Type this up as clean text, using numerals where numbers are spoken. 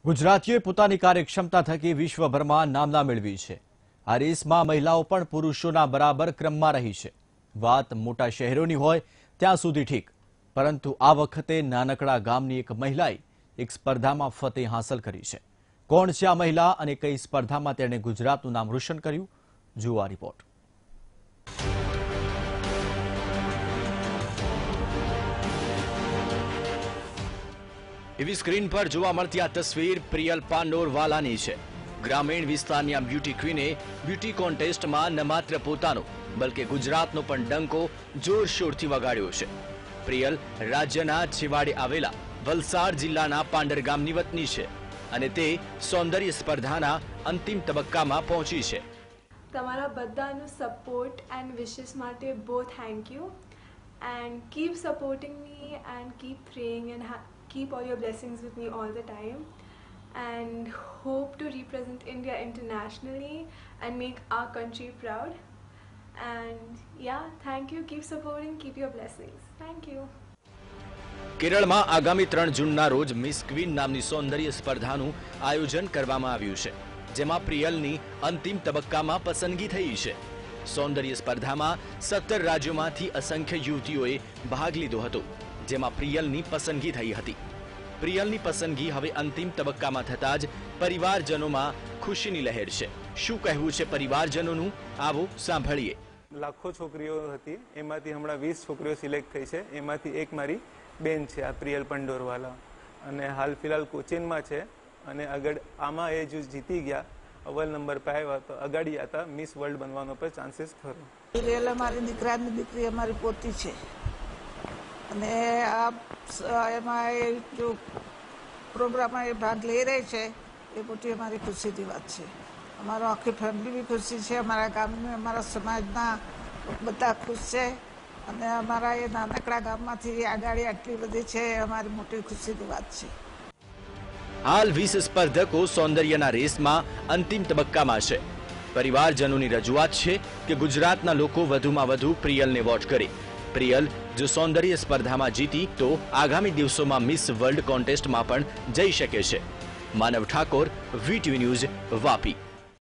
ગુજરાતીઓએ પોતાની કાર્યક્ષમતા થકી વિશ્વભરમાં નામના મેળવી છે। આ રેસમાં મહિલાઓ પણ પુરુષોના બરાબર ક્રમમાં રહી છે। વાત મોટા શહેરોની હોય ત્યાં સુધી ઠીક, પરંતુ આ વખતે નાનકડા ગામની એક મહિલાએ એક સ્પર્ધામાં ફતેહ હાંસલ કરી છે। કોણ છે આ મહિલા અને કઈ સ્પર્ધામાં તેણે ગુજરાતનું નામ રોશન કર્યું? જુઓ આ રિપોર્ટ। એવી સ્ક્રીન પર જોવા મળતી આ તસવીર પ્રિયલ પાંડોરવાલાની છે। ગ્રામીણ વિસ્તારની આ બ્યુટી ક્વીને બ્યુટી કોન્ટેસ્ટમાં ન માત્ર પોતાનો બલકે ગુજરાતનો પણ ડંકો જોરશોરથી વગાડ્યો છે। પ્રિયલ રાજ્યના છેવાડે આવેલા વલસાડ જિલ્લાના પાંડર ગામની વતની છે અને તે સૌંદર્ય સ્પર્ધાના અંતિમ તબક્કામાં પહોંચી છે। તમારા બધાનો સપોર્ટ એન્ડ વિશેસ માટે બહુ thank you and keep supporting me and keep praying and keep all your blessings with me all the time and hope to represent India internationally and make our country proud and yeah, thank you, keep supporting, keep your blessings, thank you। કેરળમાં આગામી 3 જૂનના રોજ miss queen નામની સૌંદર્ય સ્પર્ધાનું આયોજન કરવામાં આવ્યું છે, જેમાં પ્રિયલની અંતિમ તબક્કામાં પસંદગી થઈ છે। સૌંદર્ય સ્પર્ધામાં 17 રાજ્યોમાંથી અસંખ્ય યુવતીઓએ ભાગ લીધો હતો, જેમાં પ્રિયલની પસંદગી થઈ હતી। પ્રિયલની પસંદગી હવે અંતિમ તબક્કામાં થતા જ પરિવારજનોમાં ખુશીની લહેર છે। શું કહેવું છે પરિવારજનોનું? આવો સાંભળીએ। લાખો છોકરીઓ હતી, એમાંથી હમણાં 20 છોકરીઓ સિલેક્ટ થઈ છે। એમાંથી એક મારી બેન છે, આ પ્રિયલ પાંડોરવાલા, અને હાલ ફિલહાલ કોચીનમાં છે અને આગળ આમાં એ જો જીતી ગયા, અવ્વલ નંબર પર આવ્યા તો અગાડી હતા મિસ વર્લ્ડ બનવાનો પર ચાન્સીસ ખરો। પ્રિયલ અમારી દીકરાની દીકરી, અમારી પોતી છે અને આ એમાં એ જો પ્રોગ્રામમાં એ ભાગ લઈ રહી છે એ મોટી અમારી ખુશીની વાત છે। અમારો આખી ફેમિલી બી ખુશી છે, અમારા ગામની, અમારા સમાજના બધા ખુશ છે અને અમારા એ નાનકડા ગામમાંથી આગળ આટલી બધી છે, અમારી મોટી ખુશીની વાત છે। હાલ 20 સ્પર્ધકો સૌંદર્યના રેસમાં અંતિમ તબક્કામાં છે। પરિવારજનોની રજૂઆત છે કે ગુજરાતના લોકો વધુમાં વધુ પ્રિયલને વોટ કરે। પ્રિયલ જો સૌંદર્ય સ્પર્ધામાં જીતી તો આગામી દિવસોમાં મિસ વર્લ્ડ કોન્ટેસ્ટમાં પણ જઈ શકે છે। Manav Thakor, VTV news, Vapi.